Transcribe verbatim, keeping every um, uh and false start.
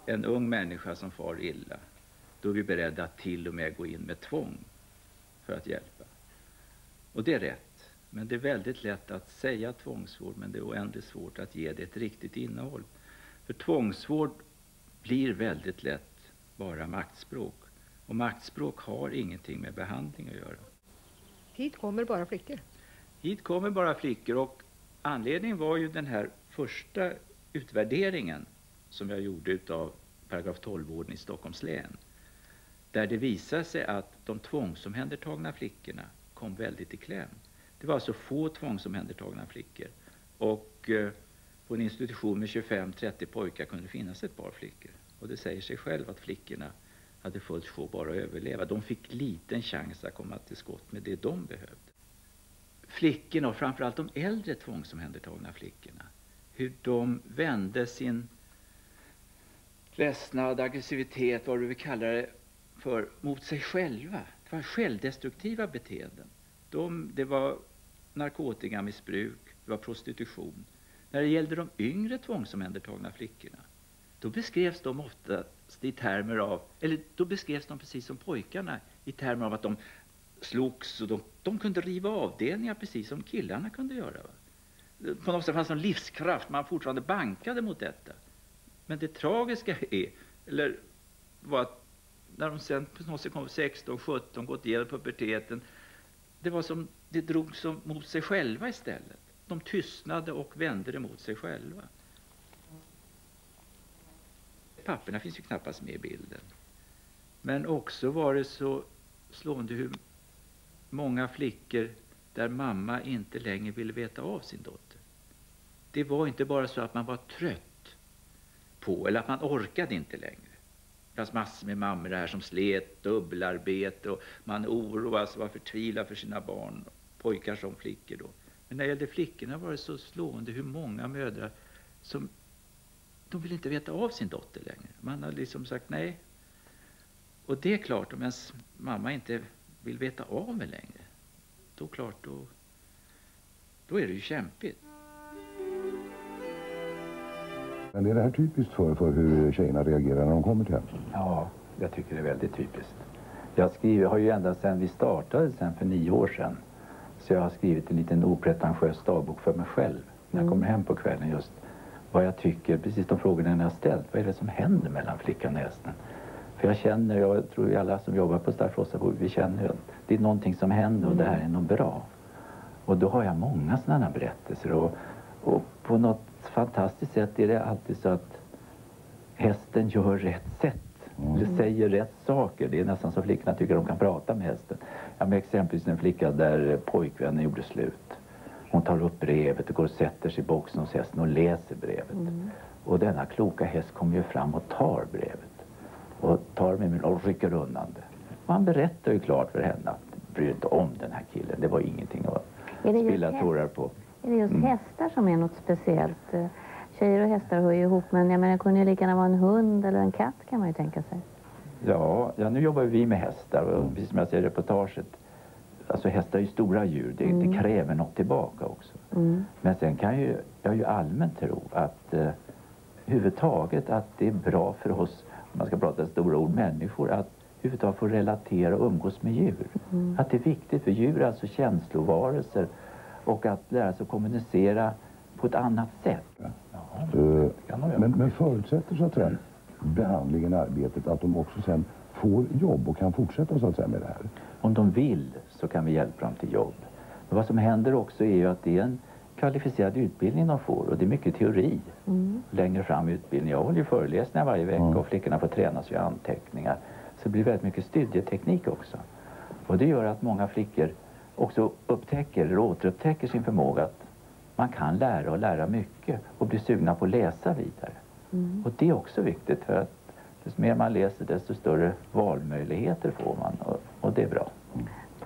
en ung människa som far illa, då är vi beredda att till och med gå in med tvång för att hjälpa. Och det är rätt. Men det är väldigt lätt att säga tvångsvård, men det är oändligt svårt att ge det ett riktigt innehåll. För tvångsvård blir väldigt lätt bara maktspråk. Och maktspråk har ingenting med behandling att göra. Hit kommer bara flickor? Hit kommer bara flickor, och anledningen var ju den här första utvärderingen som jag gjorde utav paragraf tolv-vården i Stockholms län. Där det visade sig att de tvångsomhändertagna flickorna kom väldigt i kläm. Det var alltså få tvångsomhändertagna flickor. Och eh, på en institution med tjugofem till trettio pojkar kunde det finnas ett par flickor. Och det säger sig själv att flickorna hade fullt sjå bara att överleva. De fick liten chans att komma till skott med det de behövde. Flickorna, och framförallt de äldre tvångsomhändertagna flickorna, hur de vände sin ledsnad, aggressivitet, vad du vill kalla det för, mot sig själva. Det var självdestruktiva beteenden. De, det var narkotikamissbruk, det var prostitution. När det gällde de yngre tvångsomhändertagna flickorna, då beskrevs de ofta i termer av, eller då beskrevs de precis som pojkarna i termer av att de slogs och de, de kunde riva avdelningar precis som killarna kunde göra. Va? På något sätt fanns en livskraft, man fortfarande bankade mot detta. Men det tragiska är, eller var att när de sen på något sätt kom sexton sjutton, gått igenom puberteten, det var som det drog som mot sig själva istället. De tystnade och vände det mot sig själva. Papporna finns ju knappast med i bilden. Men också var det så slående hur många flickor där mamma inte längre ville veta av sin dotter. Det var inte bara så att man var trött på, eller att man orkade inte längre. Det fanns massor med mammor där som slet, dubbelarbete, och man oroade sig, var förtvivlad för sina barn, pojkar som flickor då. Men när det gällde flickorna var det så slående hur många mödrar som de vill inte veta av sin dotter längre. Man har liksom sagt nej. Och det är klart, om ens mamma inte vill veta av mig längre, då klart, då, då är det ju kämpigt. Men är det här typiskt för, för hur tjejerna reagerar när de kommer till henne? Ja, jag tycker det är väldigt typiskt. Jag skriver, har ju ända sedan vi startade sen för nio år sedan, så jag har skrivit en liten opretentiös dagbok för mig själv när jag kommer hem på kvällen, just vad jag tycker, precis de frågorna jag har ställt. Vad är det som händer mellan flickan och hästen? För jag känner, jag tror ju alla som jobbar på Staffrosa, vi känner ju att det är någonting som händer och det här är något bra. Och då har jag många sådana berättelser, och, och på något fantastiskt sätt är det alltid så att hästen gör rätt sätt. Mm. Eller säger rätt saker. Det är nästan så flickorna tycker de kan prata med hästen. Jag med exempelvis en flicka där pojkvännen gjorde slut. Hon tar upp brevet och går och sätter sig i boxen hos hästen och läser brevet. Mm. Och denna kloka häst kommer ju fram och tar brevet. Och tar med mig och rycker undan det. Och han berättar ju klart för henne att bryr inte om den här killen. Det var ingenting att spilla tårar på. Är det just mm. hästar som är något speciellt? Tjejer och hästar hör ju ihop, men jag menar, det kunde ju lika gärna vara en hund eller en katt, kan man ju tänka sig. Ja, ja nu jobbar vi med hästar, och precis som jag säger i reportaget, alltså hästar är ju stora djur, det, mm. det kräver något tillbaka också. Mm. Men sen kan ju, jag ju allmänt tro att eh, huvudtaget att det är bra för oss, om man ska prata stora ord, människor, att huvudtaget få relatera och umgås med djur. Mm. Att det är viktigt för djur, alltså känslovarelser, och att lära sig att kommunicera på ett annat sätt. Ja. Ja, uh, men, men förutsätter så att säga behandlingen, arbetet, att de också sen får jobb och kan fortsätta så att säga med det här? Om de vill så kan vi hjälpa dem till jobb. Men vad som händer också är ju att det är en kvalificerad utbildning de får, och det är mycket teori. Mm. Längre fram i utbildningen. Jag håller ju föreläsningar varje vecka, mm. och flickorna får tränas vid anteckningar. Så det blir väldigt mycket studieteknik också. Och det gör att många flickor också upptäcker eller återupptäcker sin förmåga att man kan lära och lära mycket och bli sugna på att läsa vidare. Mm. Och det är också viktigt, för att desto mer man läser desto större valmöjligheter får man, och, och det är bra. Mm.